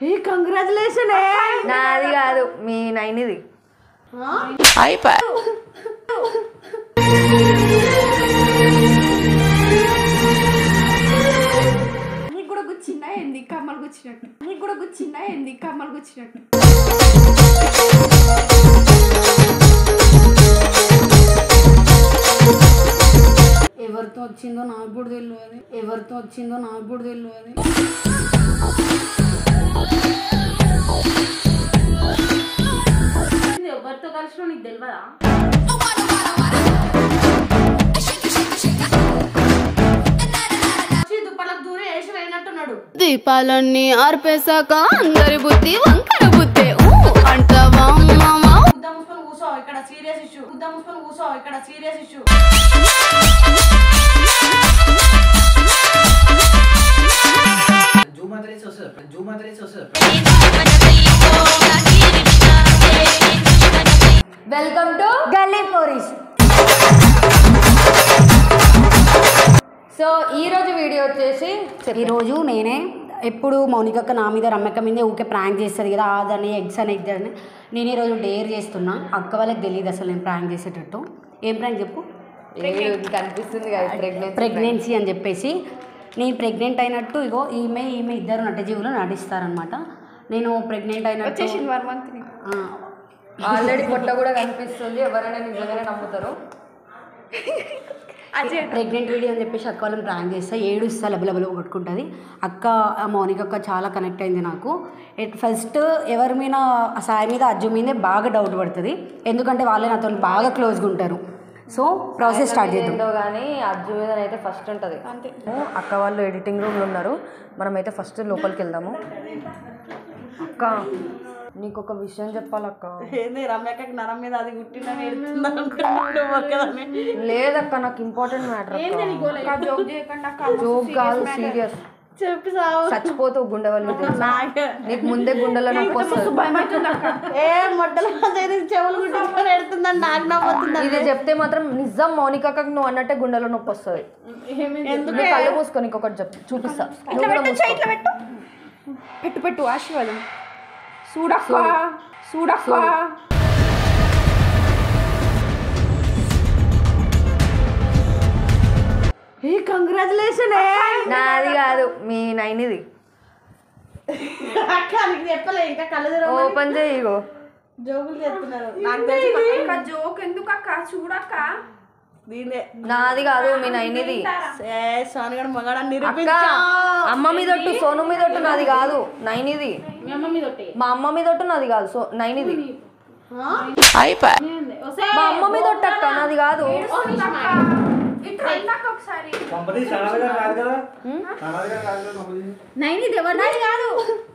Congratulation. నాది కాదు మీ నైనిది. నీకు కూడా గుచ్చిందా ఏంది కమ్మలు గుచ్చినట్టు? నీకు కూడా గుచ్చిందా ఏంది కమ్మలు గుచ్చినట్టు? ఎవరితో వచ్చిందో నాకు కూడా తెలియదు. ఎవరితో వచ్చిందో నాకు కూడా తెలియదు. ఎవరితో కలిసినా నీకు తెలియదా? దుప్పలకు దూరం వేసి అయినట్టున్నాడు. దీపాలన్నీ ఆర్పేశాక అందరి బుద్ధి వంకర బుద్ధి అంటావా? ముద్ద ముసుకొని కూసో, ఇక్కడ సీరియస్ ఇష్యూ. ముద్ద ముసుకొని కూసో, ఇక్కడ సీరియస్ ఇష్యూ. వెల్కమ్ టు గల్లీ పోరీస్. సో ఈరోజు వీడియో వచ్చేసి, ఈరోజు నేనే ఎప్పుడు మౌనికక్క నా మీద రమ్మక్క మీద ఊకే ప్రాంక్ చేస్తుంది కదా, అదని ఎగ్స్ అని ఎగ్స్ అని. నేను ఈరోజు డేర్ చేస్తున్నా. అక్క వాళ్ళకి తెలియదు అసలు నేను ప్రాంక్ చేసేటట్టు. ఏం ప్రాంక్ చెప్పు? కనిపిస్తుంది కదా ప్రెగ్నెన్సీ అని చెప్పేసి. నేను ప్రెగ్నెంట్ అయినట్టు ఇగో ఈమె ఇద్దరు నటజీవులు నటిస్తారనమాట. నేను ప్రెగ్నెంట్ అయినట్టు ఆల్రెడీ పొట్ట కూడా కనిపిస్తుంది. ఎవరైనా నిజంగానే నమ్ముతారు. ప్రెగ్నెంట్ వీడియో అని చెప్పేసి అక్క వాళ్ళని ప్రాంక్ చేస్తా. ఏడుస్తా, లబలబలు కొట్టుకుంటుంది. అక్క మౌనిక అక్క చాలా కనెక్ట్ అయింది నాకు. ఫస్ట్ ఎవరి మీద, సాయి మీద, అజ్జు మీదే బాగా డౌట్ పడుతుంది. ఎందుకంటే వాళ్ళే నాతో బాగా క్లోజ్గా ఉంటారు. సో ప్రాసెస్ స్టార్ట్ చేద్దాం. కానీ అజ్జు మీద అయితే ఫస్ట్ ఉంటుంది. అంతే. అక్క వాళ్ళు ఎడిటింగ్ రూమ్లో ఉన్నారు. మనమైతే ఫస్ట్ లోపలికి వెళ్దాము. అక్క నీకు ఒక విషయం చెప్పాలక్క. లేదక్క, నాకు ఇంపార్టెంట్ మ్యాటర్. జోక్ కాదు, సీరియస్. చచ్చిపోతూ గుండె వాళ్ళు నీకు ముందే గుండెలో నొప్పి వస్తుంది. ఇది చెప్తే మాత్రం నిజం మౌనికక్క నువ్వు అన్నట్టే గుండెలో నొప్పి వస్తుంది. కళ్ళు మూసుకొని ఇంకొకటి చెప్పు, చూపిస్తా. పెట్టు పెట్టు ఆశీర్వాదం. చూడక్క చూడక్క. కంగ్రాచులేషన్. నాది కాదు మీ నైనిది. చెప్పలే ఇంకా కళ్ళు ఓపెన్ చేయి. ఇగో జోకులు చెప్తున్నారు. నాకు తెలిసి జోక్ ఎందుకు అక్క? చూడక్క. నాది కాదు మీ నైనిది. అమ్మ మీదొట్టు, సోను మీదొట్టు. నాది కాదు నైనిది. మా అమ్మ మీదొట్టు, నాది కాదు. సో నైనిది. మా అమ్మ మీదొట్టు అక్క, నాది కాదు. నైనిది ఎవరిది కాదు.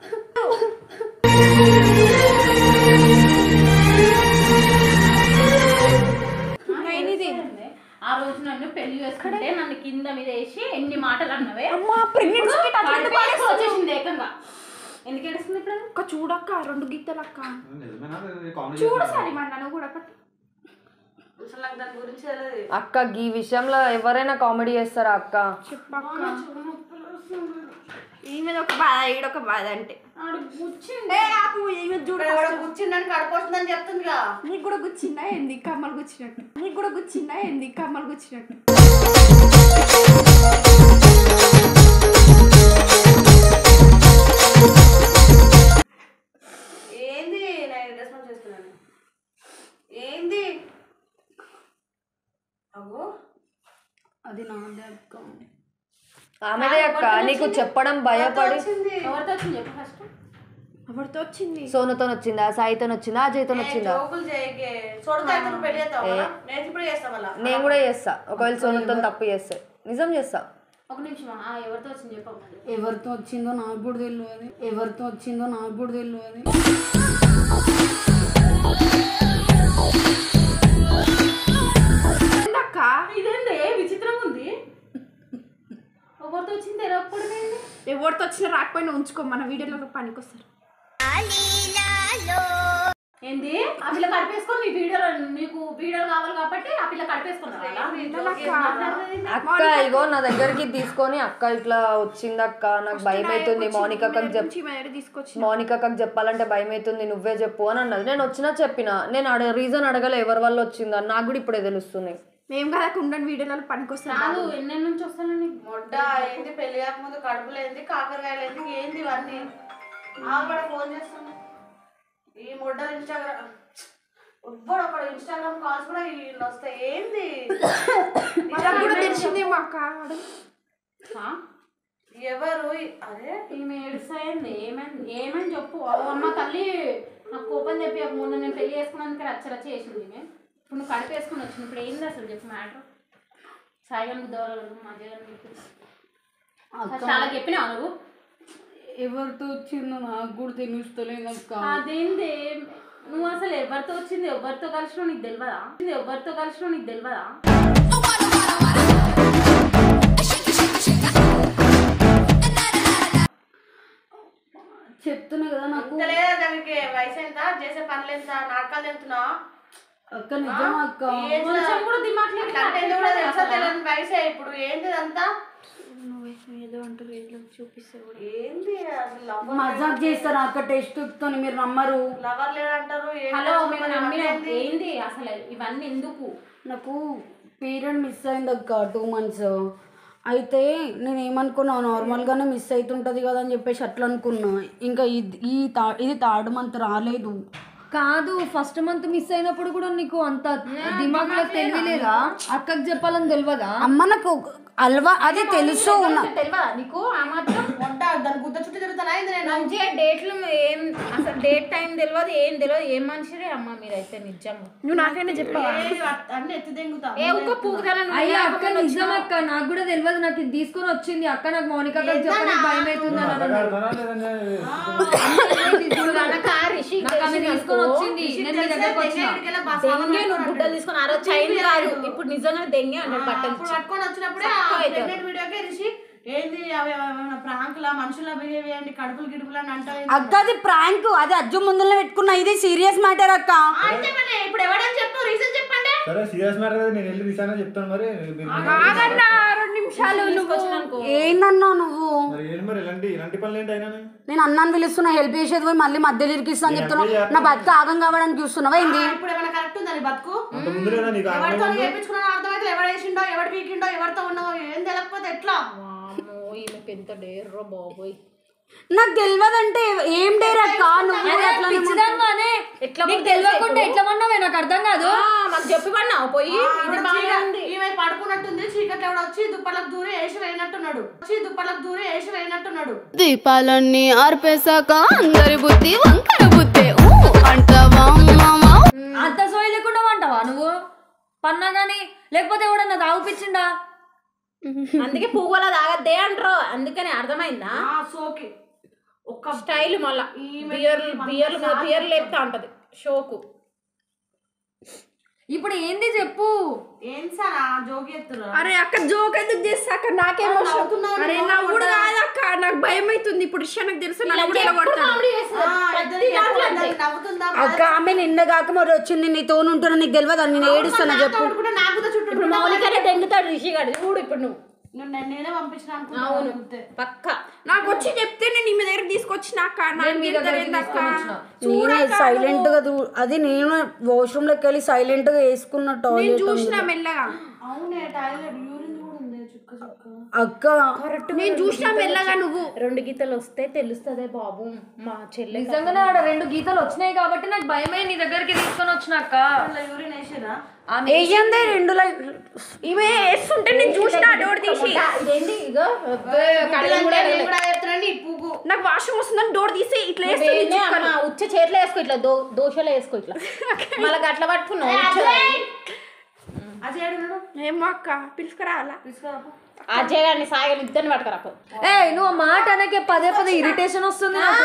ఆ రోజు నన్ను పెళ్లి చేసుకుంటే నన్ను కింద మీద వేసి ఎన్ని మాటలు అన్నవే. వచ్చేసింది ఏకంగా. ఎందుకు ఏడుస్తుంది ఇప్పుడు? అక్క చూడక్క, 2 గీతలు అక్క. చూడు సరే మరి నన్ను కూడా దాని గురించి అక్క. ఈ విషయంలో ఎవరైనా కామెడీ చేస్తారా అక్క? చెప్పక్క. ఈ మీద ఒక బాధ, ఈడొక బాధ. అంటే గుచ్చిందని కడుకొస్తుందని చెప్తుందిగా. నీకు కూడా గుచ్చిందా ఏంది కమ్మలు గుచ్చినట్టు? నీకు కూడా గుచ్చిందా ఏంది కమ్మలు గుచ్చినట్టు? ఏంది నేను రెస్పాన్స్ చేస్తున్నాను. ఏంది అగో అది నాదే అక్క. ఆమెదే అక్క. నీకు చెప్పడం భయపడి. ఎవరితో వచ్చింది చెప్పు ఫస్ట్. ఎవరితో వచ్చింది? సోనుతో వచ్చిందా, సాయితో వచ్చిందా, అజయ్తో వచ్చిందా? నేను కూడా చేస్తా. ఒకవేళ సోనుతో తప్పు చేస్తే నిజం చేస్తా. ఒక నిమిషం. ఎవరితో వచ్చింది చెప్పు. ఎవరితో వచ్చిందో నాకు కూడా తెలియదు. ఎవరితో వచ్చిందో నాకు కూడా తెలియదు. ఇదేంటి విచిత్రంగా ఉంది. ఎవరితో వచ్చింది ఎవరితో వచ్చినా రాకపోయినా ఉంచుకో, మన వీడియోలో పనికొస్తారు. ఏంది ఆ పిల్ల కడిపేసుకొని నీ వీడియోలో నీకు వీడియోలు కావాలి కాబట్టి ఆ పిల్ల కడిపేసుకున్నారా అక్క ఇగో నా దగ్గరికి తీసుకొని అక్క ఇట్లా వచ్చింది అక్క నాకు భయం అవుతుంది మౌనికక్కకి చెప్పాలంటే భయం అవుతుంది నువ్వే చెప్పు అని అన్నది. నేను వచ్చినా చెప్పిన, నేను రీజన్ అడగలే ఎవరి వల్ల వచ్చిందని, నాకు కూడా ఇప్పుడే తెలుస్తుంది. మేము కదా ఉండని వీడియోలలో పనికొస్తాను. ఎన్ని నుంచి వస్తానండి మొడ్డ ఏంది పెళ్లి కాకముందు కడుపులేంది కాకరకాయలేంది ఏంది ఇవన్నీ ఆవిడ ఫోన్ చేస్తాను ఈ మొడ్డలు ఇన్స్టాగ్రామ్ ఎవ్వడు అక్కడ ఇన్స్టాగ్రామ్ కాల్స్ కూడా వీళ్ళు వస్తాయి ఏంది తెలిసిందేమో అక్క. ఎవరు అరే ఈమె ఏడుస్తాయింది ఏమని చెప్పు. అమ్మ తల్లి నాకు కోపం చెప్పి ముందు నేను పెళ్లి చేసుకున్నందుకు రచ్చ చేసింది ఈమె. ఇప్పుడు నువ్వు కడిపి వేసుకుని వచ్చింది. ఇప్పుడు ఏంది అసలు చెప్పు మ్యాటర్. సాయిగా దూరాలు మధ్య చాలా చెప్పినా నువ్వు ఎవరితో వచ్చిందో నాకు కూడా తెలుస్తలేదు అక్క. అదేంది నువ్వు అసలు ఎవరితో వచ్చింది ఎవరితో కలిసినా నీకు తెలియదా చెప్తున్నా కదా నాకు లేదా దానికి వయసు ఎంత చేసే పనులు ఎంత నాటకాలు ఎంతున్నా అక్క నిజం అక్క. కొంచెం కూడా దిమాగ్ లేదు. తెలుసా తెలియని వయసే ఇప్పుడు ఏంది అంతా ఏదో అంటారు ఏదో చూపిస్తారు కూడా. ఏంది అసలు మజాక్ చేస్తారు అక్క టెస్ట్ తో మీరు నమ్మరు. లవర్ లేదంటారు హలో మేము నమ్మినాం. ఏంది అసలు ఇవన్నీ ఎందుకు? నాకు పీరియడ్ మిస్ అయింది అక్క 2 months. అయితే నేను ఏమనుకున్నా నార్మల్గానే మిస్ అవుతుంటుంది కదా అని చెప్పేసి అట్లా అనుకున్నా. ఇంకా ఇది 3rd month రాలేదు. కాదు ఫస్ట్ మంత్ మిస్ అయినప్పుడు కూడా నీకు అంత దిమాగ్లో తెలియలేదా? అక్కకి చెప్పాలని తెలియదా? అమ్మ నాకు అది తెలుసు తెలియదా నీకు? ఆ మాత్రం దాని గుద్ద చుట్టూ తిరుగుతానా నేను మంచిగా డేట్లు ఏం అసలు డేట్ టైం తెలియదు ఏం తెలియదు. ఏం మనిషిరే అమ్మ మీరైతే నిజంగా. నువ్వు నాకైనా చెప్పావా? అన్ని ఎత్తి దెంగుతా ఏ ఒక్క పూగుదలను అయ్యా అక్క నిజం అక్క, నాకు కూడా తెలియదు. నాకు ఇది తీసుకొని వచ్చింది అక్క. నాకు మౌనిక చెప్పడానికి భయం అవుతుంది తీసుకొని వచ్చింది. నేను మీ దగ్గరకు వచ్చిన నువ్వు గుడ్డలు తీసుకొని ఆ రోజు చైన్ కాదు ఇప్పుడు నిజంగా దెంగే అన్నాడు బట్టలు పట్టుకొని వచ్చినప్పుడే వీడియోకే రిషి ఏంది అవి ప్రాంకులా మనుషుల బిహేవ్ చేయండి కడుపులు గిడుపులు అని అంటారు అక్క. అది ప్రాంక్, అది అజ్జు ముందులో పెట్టుకున్నా. ఇది సీరియస్ మ్యాటర్ అక్క. అయితే మరి ఇప్పుడు ఎవరైనా చెప్పు రీజన్ చెప్పండి. సరే సీరియస్ మ్యాటర్ నేను వెళ్ళి రీసన్ చెప్తాను. మరి 2 నిమిషాలు ఏందన్నా నువ్వు? మరి ఏంటి మరి ఇలాంటి పనులు ఏంటి అయినా? నేను అన్నాను పిలుస్తున్నా, హెల్ప్ చేసేది పోయి మళ్ళీ మధ్యలో ఇరికిస్తాను చెప్తున్నావు. నా బతుకు ఆగం కావడానికి చూస్తున్నావా ఏంది? ఇప్పుడు ఏమైనా కరెక్ట్ ఉందని బతుకు అంత ముందు లేదా నీకు ఎవరితో చేయించుకున్నా అర్థమైతే ఎవరు వేసిండో ఎవరు పీకిండో ఎవరితో ఉన్నావో ఏం తెలియకపోతే ఎట్లా? ఈమెకి ఎంత డేర్రో బాబోయ్. నాకు తెలియదంటే ఏం డేర్ అక్క. నువ్వు ఎట్లా తెలియకుండా ఎట్లా పన్నావే నాకు అర్థం కాదు. మాకు చెప్పి పడినావు పోయి. ఇది బాగా ఉంది. ఈమె పడుకున్నట్టుంది చీకట్లో ఎవడో వచ్చి దుప్పట్లకు దూరి వేసి వేయినట్టున్నాడు. దీపాలన్నీ ఆర్పేశాక అందరి బుద్ధి వంకర బుద్ధి అంటావా? అంత సోయి లేకుండా అంటావా నువ్వు? పన్నా గానీ లేకపోతే ఎవడన్నా తాగుపిచ్చిండా? అందుకే పువ్వుల తాగద్దే అంటారు. అందుకని అర్థమైందా? సోకి ఒక్క స్టైల్ మళ్ళా బియర్లు లేపుతా ఉంటది షోకు. ఇప్పుడు ఏంది చెప్పు. ఏం సార్ జోకి ఎత్తురా? అరే అక్క జోక్ ఎందుకు చేస్తా అక్క? నాకేమో అరే నవ్వుడు కాదు అక్క, నాకు భయం అవుతుంది. ఇప్పుడు నాకు తెలుసు అక్క. ఆమె నిన్న కాక మరి వచ్చింది నీతో ఉంటున్నా. నీకు తెలియదు అని నేను ఏడుస్తాను చెప్పు. ఇప్పుడు మౌనికనే దెంగుతాడు రిషి గారు. చూడు ఇప్పుడు నువ్వు నేనే పంపించిన అవును పక్క నాకు వచ్చి చెప్తే నేను మీ దగ్గర తీసుకొచ్చిన అక్క. నేనే సైలెంట్ గా అది నేను వాష్రూమ్ లోకి వెళ్ళి సైలెంట్ గా వేసుకున్న టాయిలెట్ చూసిన మెల్లగా. అవునే టాయిలెట్ యూరిన్ కూడా ఉంది చుక్క చుక్క అక్క. నేను చూసిన మెల్లగా. నువ్వు 2 గీతలు వస్తే తెలుస్తుందే బాబు. మా చెల్లి నిజంగానే ఆడ 2 గీతలు వచ్చినాయి కాబట్టి నాకు భయమే నీ దగ్గరికి తీసుకొని వచ్చినాక. యూరిన్ వేసిరా? వేయందే 2 ఇవే వేస్తుంటే నేను చూసిన డోర్ తీసి. ఇదేంటి ఇగో నాకు వాష్రూమ్ వస్తుందని డోర్ తీసి ఇట్లా ఉచ్చ చేతిలో వేసుకో ఇట్లా దోశలో వేసుకో ఇట్లా మళ్ళీ గట్ల పట్టుకున్నావు. ఏమో అక్క పిలుచుకురావాలా? అజయ్ గారిని సాయిగా ఇద్దరిని పట్టుకురా. ఏ నువ్వు మాట అనకే పదే పదే ఇరిటేషన్ వస్తుంది నాకు.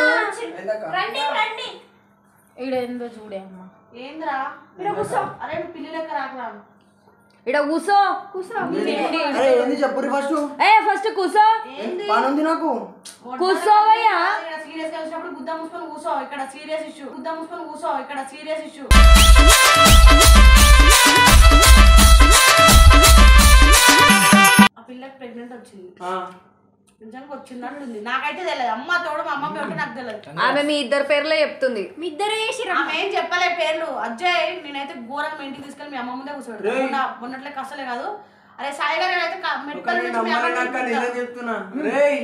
ఈడేందో చూడే అమ్మ. ఏంద్రా? అరే పిల్లి లెక్క రాకరా. ఇడ కూసో అరే ఏంది చెప్పు ఫస్ట్ ఫస్ట్ కూసో పని ఉంది నాకు కూసోవయ్యా సీరియస్ గా వచ్చినప్పుడు గుద్ద మూసుకొని కూసో ఇక్కడ సీరియస్ ఇష్యూ గుద్ద మూసుకొని కూసో ఇక్కడ సీరియస్ ఇష్యూ ఆ పిల్లకి ప్రెగ్నెంట్ వచ్చింది నిజంగా వచ్చిందంటుంది నాకైతే తెలియదు అమ్మ తోడు మా అమ్మ పేరు నాకు తెలియదు ఆమె మీ ఇద్దరు పేర్లే చెప్తుంది మీ ఇద్దరు చేసి ఆమె ఏం చెప్పలే పేర్లు అజ్జయ్ నేనైతే ఘోరంగా మీ ఇంటికి తీసుకెళ్ళి మీ అమ్మ ముందే కూర్చోడు మొన్నట్లే కష్టలే కాదు అరే సాయి గారు అయితే మెట్టల నుంచి మీ అమ్మ నిజం చెప్తున్నా రేయ్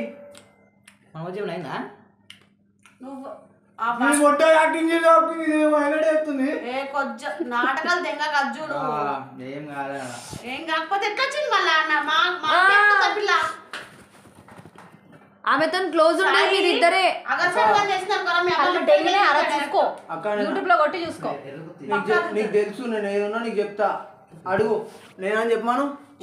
నువ్వు యాక్టింగ్ చెప్తుంది ఏ కొజ్జ నాటకాలు దెంగ కజ్జు నువ్వు ఏం కాదా ఏం కాకపోతే ఎట్లా వచ్చింది మళ్ళా అన్న మా పిల్ల ఆమెతో క్లోజ్ ఉండే మీరిద్దరే అగర్సంగా చేసిన అనుకోరా మీ అమ్మ డైలీ అలా చూసుకో అక్క యూట్యూబ్ లో కొట్టి చూసుకో నీకు తెలుసు నేను ఏదన్నా నీకు చెప్తా అడుగు నేనని చెప్పమాను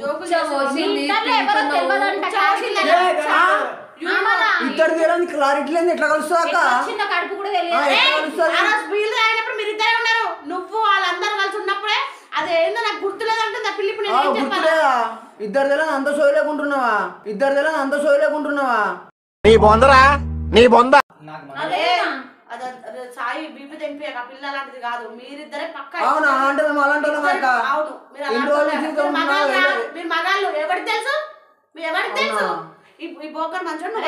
ఇద్దరు తీరానికి క్లారిటీ లేదు ఎట్లా కలుస్తా అక్క చిన్న కడుపు కూడా అయినప్పుడు మీరు ఇద్దరే ఉన్నారు నువ్వు వాళ్ళందరూ కలిసి ఉన్నప్పుడే అదేందో నాకు గుర్తులేదంటుంది ఆ పిల్లి ఇప్పుడు నేను ఏం చెప్పాలి గుర్తులేదా ఇద్దరు తెలని అంత సోయలేకుంటున్నావా ఇద్దరు తెలని అంత సోయలేకుంటున్నావా అదే సాయి బీపీ తెంపి ఆ పిల్ల అలాంటిది కాదు మీరిద్దరే పక్క అవునా అంటే మేము అలాంటి అవును మీరు మగాళ్ళు ఎవరికి తెలుసు మీరు ఎవరికి తెలుసు ఈ బోకర్ మంచోడు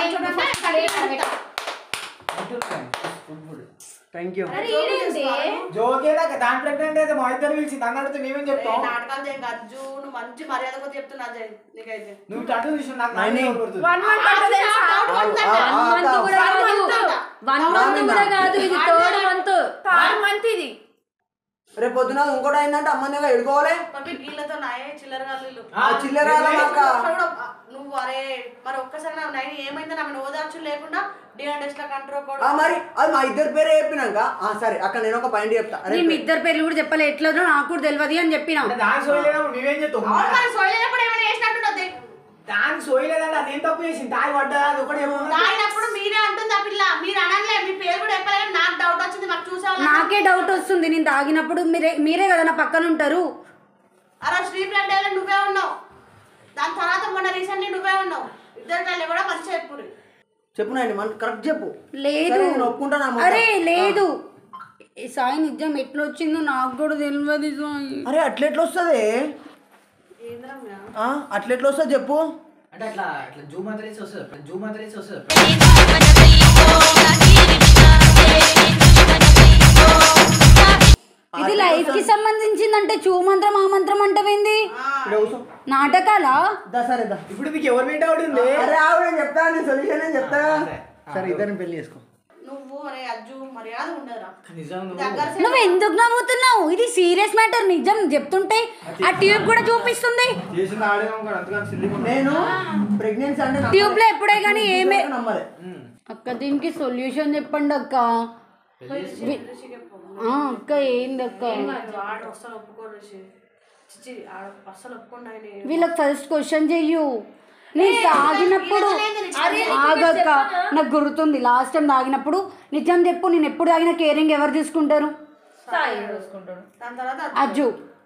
థ్యాంక్ యూ జోకేదా దాని ప్రెగ్నెంట్ అయితే మా ఇద్దరు పిలిచింది అన్నట్టు మేమేం చెప్తాం నాటకాలు చేయండి అజ్జు నువ్వు మంచి మర్యాద కొద్ది చెప్తున్నా అజయ్ నీకైతే నువ్వు అటు చూసి నాకు ఇది రేపు పొద్దున ఇంకోటి అయిందంటే అమ్మందిగా ఎడుకోవాలి గీళ్ళతో నాయే చిల్లర గాళ్ళు చిల్లర నువ్వు అరే మరి ఒక్కసారి నా నైన్ ఏమైందో నాకు ఓదార్చు లేకుండా డిఎన్ఎస్ లో కంట్రోల్ మరి అది మా ఇద్దరు పేరే చెప్పినాక సరే అక్కడ నేను ఒక పాయింట్ చెప్తా నేను ఇద్దరు పేర్లు కూడా చెప్పలే ఎట్లా నాకు కూడా తెలియదు అని చెప్పిన దాని సోయలేనప్పుడు మేమేం చెప్తాం సోయలేనప్పుడు ఏమైనా చేసినట్టు దానికి సోయలేదంటే అదేం తప్పు చేసింది తాగి పడ్డా అది ఒకటి ఏమో తాగినప్పుడు మీరే అంటుంది ఆ పిల్ల మీరు అనలే మీ పేరు కూడా చెప్పలే నాకు డౌట్ వచ్చింది మాకు చూసావు నాకే డౌట్ వస్తుంది నేను తాగినప్పుడు మీరే కదా నా పక్కన ఉంటారు అరే శ్రీ బ్లడ్ నువ్వే ఉన్నావు దాని తర్వాత మొన్న రీసెంట్లీ నువ్వే ఉన్నావు ఇద్దరు కూడా మంచి చెప్పురు చెప్పునండి మన కరెక్ట్ చెప్పు లేదు ఒప్పుకుంటా అరే లేదు సాయి నిజం ఎట్లా వచ్చిందో నాకు కూడా తెలియదు సాయి అరే అట్లెట్లా వస్తుంది అట్లెట్లా వస్తుంది చెప్పు అంటే అట్లా అట్లా జూమ్ అంతా వస్తుంది జూమ్ అంతా వస్తుంది ఇది లైఫ్ కి సంబంధించిందంటే చూ మంత్రం ఆ మంత్రం అంటవేంది నాటకాలా సరే ఇప్పుడు మీకు ఎవరి మీద డౌట్ ఉంది అరే ఆవిడ చెప్తా నీ సొల్యూషన్ అని చెప్తా సరే ఇద్దరిని పెళ్లి చేసుకో నువ్వు అరే అజ్జు మర్యాద ఉండదురా నువ్వు ఎందుకు నవ్వుతున్నావు ఇది సీరియస్ మ్యాటర్ నిజం చెప్తుంటే ఆ ట్యూబ్ కూడా చూపిస్తుంది నేను ప్రెగ్నెన్సీ అంటే ట్యూబ్ లో ఎప్పుడే కానీ ఏమే నమ్మలే అక్క దీనికి సొల్యూషన్ చెప్పండి అక్క అక్క ఏంది అక్క ఆర్డర్ వస్తాను ఒప్పుకోరు చిచ్చి అస్సలు ఒప్పుకోండి ఆయన వీళ్ళకి ఫస్ట్ క్వశ్చన్ చెయ్యు నేను తాగినప్పుడు ఆగక్క నాకు గుర్తుంది లాస్ట్ టైం తాగినప్పుడు నిజం చెప్పు నేను ఎప్పుడు తాగిన కేరింగ్ ఎవరు తీసుకుంటారు దాని తర్వాత అజ్జు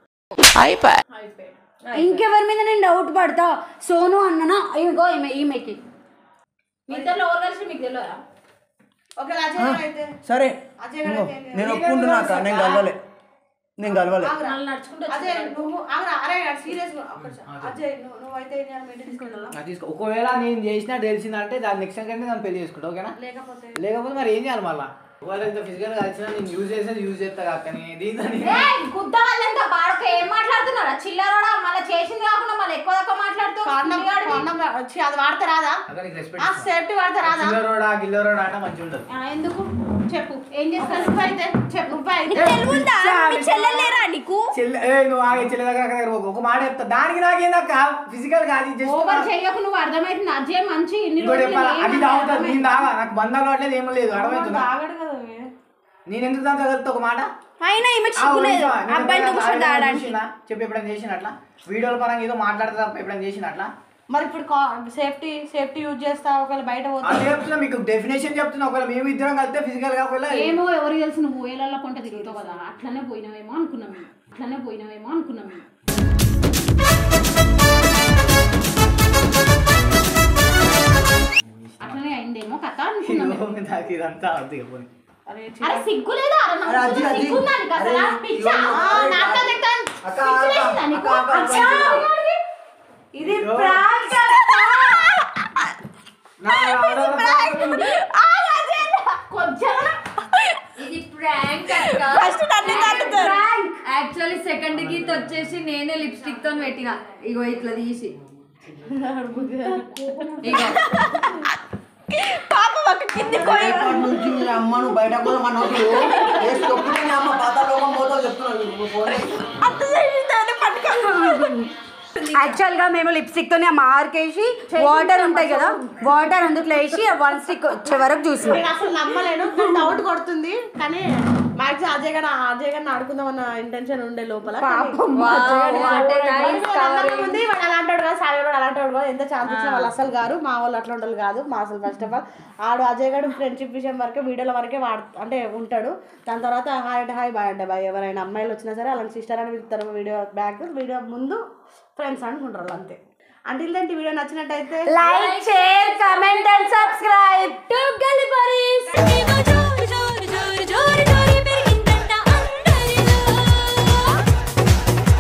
ఇంకెవరి మీద నేను డౌట్ పడతా సోను అన్ననా ఇగో ఈమెకి మీ ఇద్దరు ఎవరు కలిసి మీకు తెలియదా ఓకే అజయ్ అయితే సరే అజయ్ నేను ఒప్పుకుంటున్నా అక్క నేను కలవలే అజయ్ నువ్వు అరే సీరియస్ అజయ్ నువ్వైతే తీసుకో ఒకవేళ నేను చేసినా తెలిసిందంటే దాని నెక్స్ట్ కంటే నేను పెళ్లి చేసుకుంటా ఓకేనా లేకపోతే మరి ఏం చేయాలి మళ్ళీ ఒకవేళ ఇంత ఫిజికల్ కలిసినా నేను యూజ్ చేసేది యూజ్ చేస్తా కానీ దీంతో గుద్ద వాళ్ళంతా బాడక ఏం మాట్లాడుతున్నారా చిల్లరోడా మళ్ళీ చేసింది కాకుండా మళ్ళీ ఎక్కువ తక్కువ మాట్లాడుతూ అది వాడితే రాదా సేఫ్టీ వాడితే రాదా గిల్లరోడా అంటే మంచిగా ఉండదు ఎందుకు చెప్పు ఏం చేస్తారు నువ్వైతే చెప్పు చెల్లెలేరా నీకు నువ్వు ఆగే చెల్లి దగ్గర ఒక మాట చెప్తా దానికి నాకేందక్క ఫిజికల్ కాదు ఓవర్ చెయ్యకు నువ్వు అర్థమైతుంది అజయ్ మంచి అది తాగుతుంది నేను తాగా నాకు బంధాలు అట్లేదు ఏమీ లేదు అర్థమవుతుందా నేను ఎందుకు దాంతో కలిపితే ఒక మాట అయినా ఈమె చిక్కులేదు అబ్బాయితో కూర్చొని తాగడానికి చెప్పి ఎప్పుడైనా చేసినట్లా వీడియోల పరంగా ఏదో మాట్లాడతా తప్ప ఎప్పుడైనా చేసినట్లా మరి ఇప్పుడు సేఫ్టీ యూజ్ చేస్తా ఒకవేళ బయట అదే చెప్తున్నా మీకు డెఫినేషన్ చెప్తున్నా ఒకవేళ మేము ఇద్దరం కలిస్తే ఫిజికల్ గా ఒకవేళ ఏమో ఎవరికి తెలుసు నువ్వు ఊయలలో కొంట తిరుగుతావు కదా అట్లనే పోయినావేమో అనుకున్నాం మేము అట్లనే అయిందేమో కథ అనుకున్నాను. నాకు ఇదంతా వద్దు ఇక పోనీ. అరే సిగ్గు లేదా? అరే అజ్జి, అజ్జి. సిగ్గుందానికి అసలు అరే, పిచ్చా? ఇగో, నాటకాలు తెస్తాను. అక్క, పిచ్చి లేచిందా నీకు? అక్క, అక్క, అచ్చా, అక్క. ఇది ప్రాంక్ కొంచెం ఇది ప్రాంక్ అక్క. ఫస్ట్ నన్ను తాకుతారు. యాక్చువల్లీ సెకండ్ గీత వచ్చేసి నేనే లిప్స్టిక్ తో పెట్టిన. ఇగో ఇట్లా తీసి ఇగో పాప ఒక కింది పోయి రేపటి నుంచి మీ అమ్మను బయట కూడా మన అమ్మ పాతాళలోకం పోతావు చెప్తున్నాను నువ్వు ఫోన్ చేసి. అంత చేసిందని పట్టుకో. యాక్చువల్గా మేము లిప్స్టిక్తోనే మార్కేసి వాటర్ ఉంటాయి కదా, వాటర్ అందుట్లో వేసి 1 స్టిక్ వచ్చే వరకు చూసినాం. నేను అసలు నమ్మలేను, డౌట్ కొడుతుంది. కానీ మ్యాక్సిమం అజయ్ గారిని ఆడుకుందామన్న ఇంటెన్షన్ ఉండే లోపల. ఉంది వాడు అలాంటి కాదు, సాయి వాడు అలాంటి వాడు కాదు. ఎంత ఛాన్స్ ఇచ్చినా వాళ్ళు అసలు గారు మా వాళ్ళు అట్లా ఉండరు కాదు. మా అసలు ఫస్ట్ ఆఫ్ ఆల్ ఆడు అజయ్ గారు ఫ్రెండ్షిప్ విషయం వరకే వీడియోల వరకే అంటే ఉంటాడు. దాని తర్వాత హాయ్ అంటే హాయ్, బాయ్ అంటే బాయ్. ఎవరైనా అమ్మాయిలు వచ్చినా సరే అలాంటి సిస్టర్ అని పిలుస్తారు. వీడియో ముందు ఫ్రెండ్స్ అనుకుంటారు వాళ్ళు అంతే. అంటిల్ దెన్ వీడియో నచ్చినట్టయితే like, share, comment and subscribe to గల్లీపరీస్.